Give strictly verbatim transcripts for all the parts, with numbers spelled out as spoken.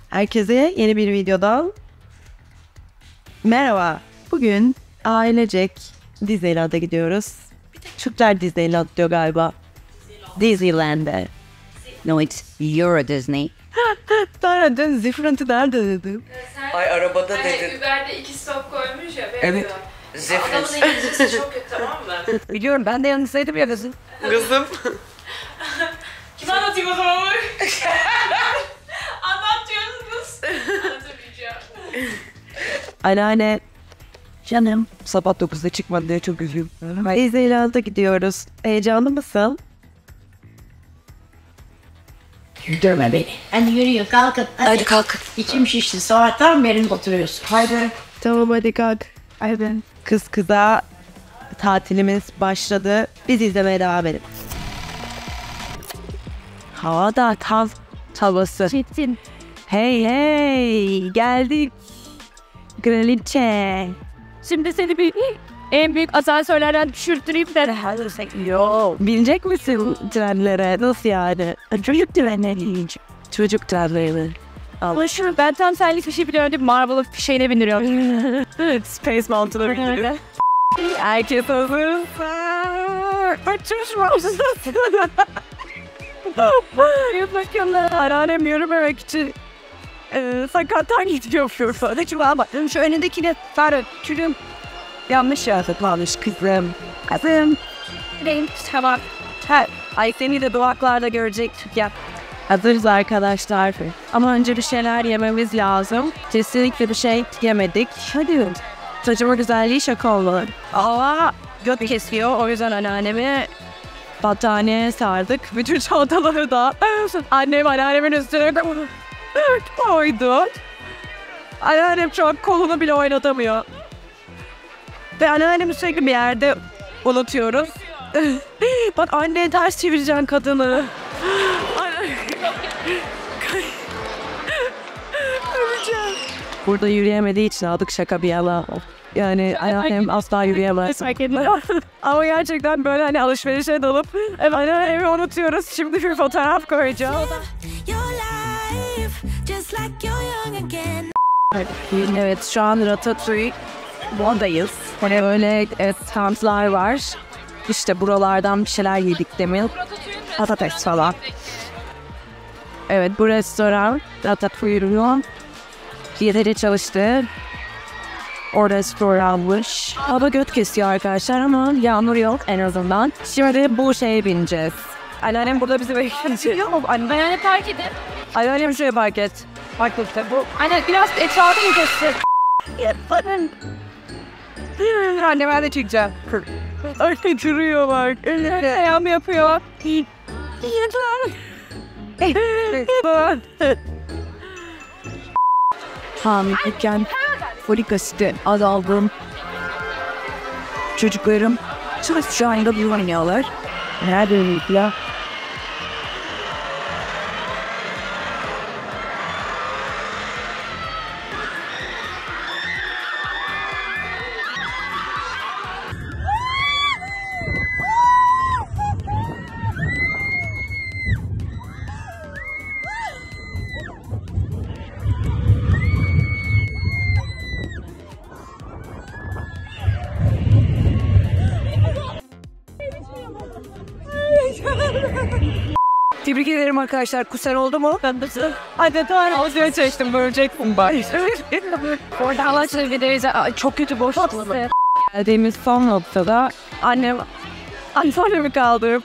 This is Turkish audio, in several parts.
Herkese yeni bir videodan merhaba. Bugün ailecek Disneyland'a gidiyoruz. Türkler Disneyland diyor galiba. Disneyland'e. No, it's Euro Disney. Nerede? Different'ı nerede dedim? Sen, Ay arabada hani dedin. Uber'de iki stop koymuş ya. Evet. Adamın Zifres. İngilizcesi çok kötü, tamam mı? Biliyorum, ben de yanınızdaydım ya kızım. Kızım. Kim anlatayım o zaman? Anlatıyorsunuz. Anlatamayacağım. Anneanne, canım sabah dokuzda çıkmadı diye çok üzüldüm. Disneyland'a gidiyoruz. Heyecanlı mısın? Güldürme beni. Hadi yürüyor kalkın. Hadi, hadi kalkın. İçim şişti. Sabahtan beri oturuyorsun. Haydi. Tamam hadi kalk. Hadi. Kız kıza tatilimiz başladı. Biz izlemeye devam edelim. Hava da tam havası. Çetin. Hey hey, geldik. Kraliçe. Şimdi seni bir en büyük asansörlerden düşürtüreyim de. Yo, binecek misin trenlere? Nasıl yani? Çocuk trenleri binecek. Çocuk trenleri. Ama şu ben tam senlik bir şey biliyorum. Marvel'ın fişeğine bindiriyorum. Space Mountain'a bindiriyor. Herkes hazırsa. Açışmamsın. Bakın anneannem yürümemek için e, sakattan gidiyor Fürfa'da. Çünkü ama şu önündekine sarı çürüm. Yanlış yazıklamış kızım. Kızım. Tamam. Ha, ay seni de duaklarda görecektik ya. Hazırız arkadaşlar. Ama önce bir şeyler yememiz lazım. Kesinlikle bir şey yemedik. Hadi. Saçımın güzelliği şaka olmalı. Aa, göt kesiyor. O yüzden anneannemi battaniyeye sardık. Bütün çantaları da annem anneannemin üstüne koydu. Anneannem şu an kolunu bile oynatamıyor. Ve anneannemi sürekli bir yerde unutuyoruz. Bak anne, ters çevireceksin kadını. Öleceğim. Burada yürüyemediği için aldık, şaka bir yana. Yani anneannem asla yürüyemez. Ama gerçekten böyle hani alışverişe dalıp evet, anneannemi unutuyoruz. Şimdi bir fotoğraf koyacağım. Evet, şu an Ratatouille buradayız. Hani böyle evet, standlar var. İşte buralardan bir şeyler yedik demin. Patates falan. Evet, bu restoran Ratatouille'un yeteri çalıştı. O restoranmış. Hava göt kesiyor arkadaşlar ama yağmur yok en azından. Şimdi bu şeye bineceğiz. Anneannem burada bizi bekliyor. Anne park edin. Anneannem şuraya park et. Park et bu. Anne biraz etrafını göster. Anne ben de çıkacağım. Öyle duruyor bak. Ayağımı yapıyor. Hamileyken folik asidi azaldım. Çocuklarım şu anda bir oynuyorlar. Nerede ya? Tebrik ederim arkadaşlar. Kusen oldu mu? Ben de. Hadi tamam. Ağzına çeştim. Böleceksin bari. Orada Allah çeviririz. Çok kötü boş. Geldiğimiz son noktada annem anneannemi kaldırıp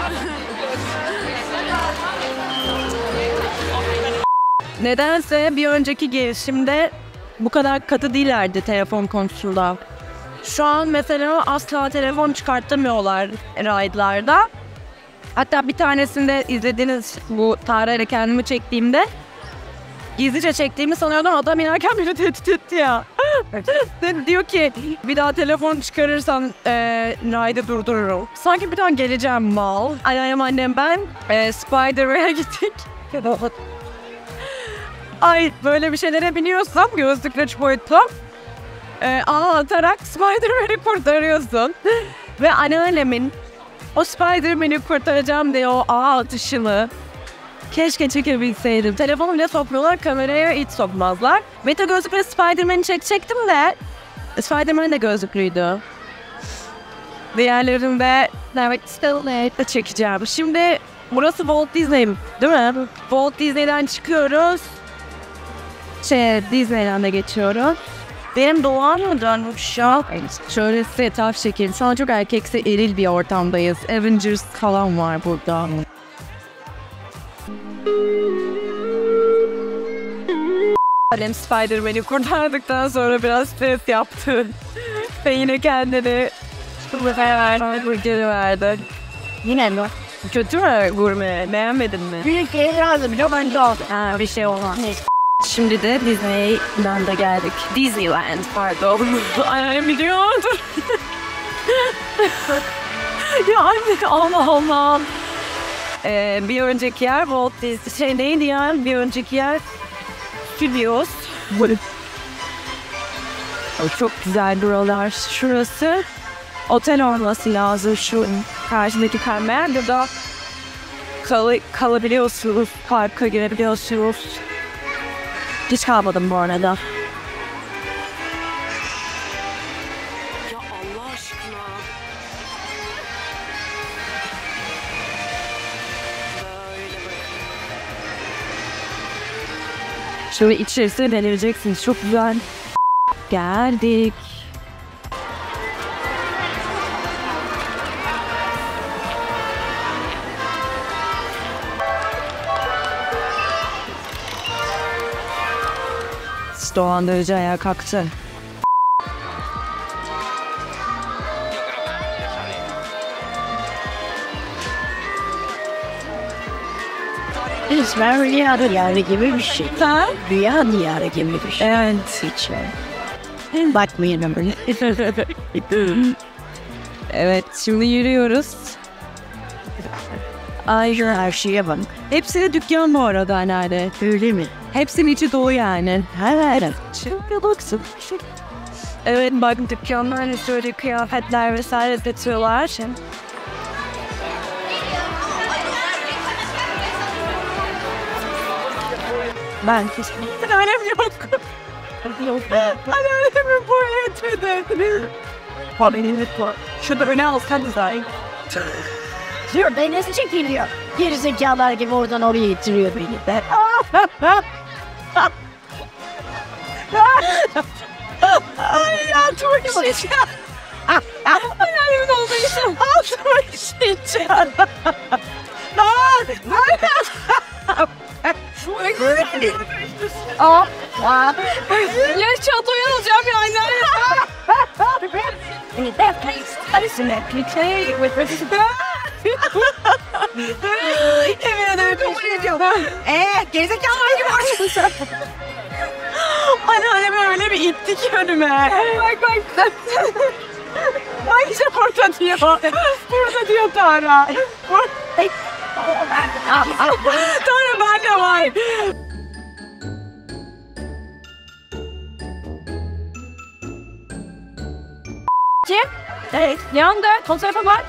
nedense bir önceki gelişimde bu kadar katı değillerdi telefon konusunda. Şu an mesela asla telefon çıkartamıyorlar ride'larda. Hatta bir tanesinde izlediğiniz bu Tarık'la kendimi çektiğimde gizlice çektiğimi sanıyordum. Adam inerken beni tehdit etti ya. Diyor ki bir daha telefon çıkarırsan e, ride'ı durdururum. Sanki bir daha geleceğim mal. Annem annem ben e, Spiderman'e gittik. Ay böyle bir şeylere biniyorsam gözlükle üç boyutlu e, ağ atarak Spiderman'i kurtarıyorsun. Ve anneannemin o Spiderman'i kurtaracağım diye o ağ atışını Keşke çekebilseydim. Telefonu bile sokmuyorlar, kameraya hiç sokmazlar. Meta gözlükle Spider-Man'i çekecektim de Spider-Man de gözlüklüydü. Diğerlerinde evet de çekeceğim. Şimdi burası Walt Disney değil mi? Walt Disney'den çıkıyoruz. Şey, Disneyland'e geçiyoruz. Benim doğan mı dönmüş ya? Şöyle size etraf çekeyim. Şu an çok erkeksi eril bir ortamdayız. Avengers falan var burada. Alem Spider-Man'i kurtardıktan sonra biraz stres yaptı. Ve yine kendini geri verdi. Yine mi? Kötü mü gurme? Beğenmedin mi? Büyük gelir lazım biliyor ben de aldım. Ha, bir şey olmaz. Şimdi de Disneyland'a geldik. Disneyland pardon. Annem biliyordur. Ya anne Allah Allah. Ee, bir önceki yer Walt Disney şey neydi ya? Bir önceki yer Studios. Çok güzel buralar. Şurası otel olması lazım. Şu karşıdaki pembe. Burada kal kalabiliyorsunuz. Parka girebiliyorsunuz. Hiç kalmadım bu arada. Ya Allah aşkına. Şöyle içerisine deneyeceksiniz. Çok güzel. Geldik. Dolandırıcı ayağa kalktı. İsmen rüya diyarı gibi bir şey. Ha? Rüya diyarı gibi bir şey. Evet. Hiç öyle. Bakmayın ömrüne. Evet, şimdi yürüyoruz. Ay her şeye bak. Hepsi de dükkan bu arada nerede? Öyle mi? Hepsinin içi dolu yani. Her her. Şöyle baksın. Evet, bak dükkanlar şöyle kıyafetler vesaire satıyorlar. Ben kesinlikle. Annem yok. Yok. Annemi boya etmedi. Haberiniz var. Şurada öne alsanız ay. Diyor ben nasıl çekiliyor? Geri zekalar gibi oradan oraya itiriyor beni de. Ay altıma işeceğim. Annemin olduğu için altıma işeceğim. Aa, aa. Ya çatoyu alacağım ya anne. Emin ederim kabul ediyorum. Eee gerizekalar gibi orada. Anneannemi öyle bir itti ki önüme. Bak bak. Bak işte burada diyor. Burada diyor Tara. Tara ben de var. Cem. Evet. Yandı. Sol tarafa bak.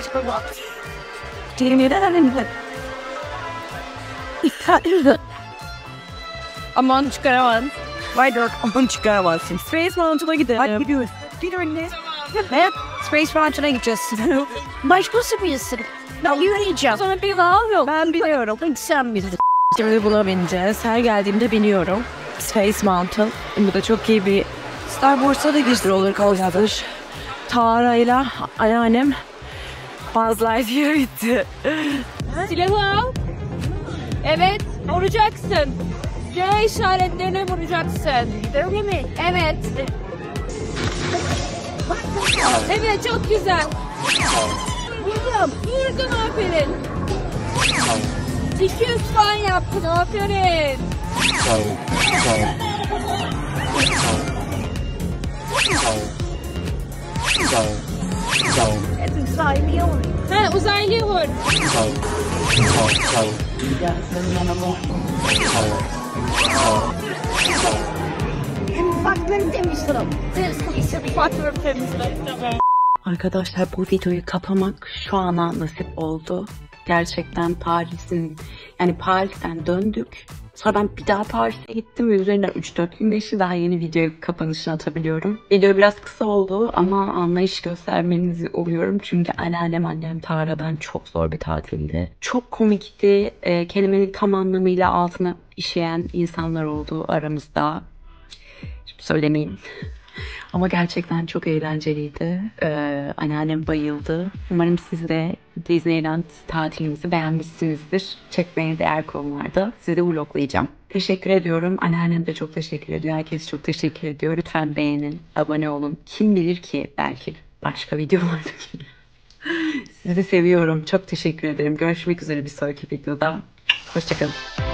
Aman çıkaramaz. Vay dört. Aman çıkaramazsın. Space Mountain'a gidelim. Hadi gidiyoruz. Gidiyorum ne? Evet. Space Mountain'a gideceğiz. Başkası bilsin. Ben yürüyeceğim. Sonra bir daha yok. Ben biliyorum. Sen bilirsin. Şimdi buna bineceğiz. Her geldiğimde biniyorum. Space Mountain. Bu da çok iyi bir Star Wars'a da gizli roller coaster. Tara'yla anneannem Buzz Lightyear'a gitti. Silahı al. Evet, vuracaksın. C işaretlerine vuracaksın. Öyle mi? Evet. Evet, çok güzel. Vurdum. Vurdun, aferin. iki yüz falan yaptın, aferin. Uzaylıya vur. Ha, uzaylıya vur. Baklarım demiştim. Patron temizle. Tamam. Arkadaşlar bu videoyu kapamak şu ana nasip oldu. Gerçekten Paris'in, yani Paris'ten döndük. Sonra ben bir daha Paris'e gittim ve üzerinden üç dört gün geçti. Daha yeni video kapanışını atabiliyorum. Video biraz kısa oldu ama anlayış göstermenizi umuyorum. Çünkü anneannem, annem Tara'dan çok zor bir tatildi. Çok komikti. E, kelimenin tam anlamıyla altına işeyen insanlar oldu aramızda. Şimdi söylemeyeyim. Ama gerçekten çok eğlenceliydi. Ee, anneannem bayıldı. Umarım siz de Disneyland tatilimizi beğenmişsinizdir. Çekmeye değer konularda sizi vloglayacağım. Teşekkür ediyorum. Anneannem de çok teşekkür ediyor. Herkes çok teşekkür ediyor. Lütfen beğenin, abone olun. Kim bilir ki belki başka videolarda. Sizi seviyorum. Çok teşekkür ederim. Görüşmek üzere bir sonraki videoda. Hoşçakalın.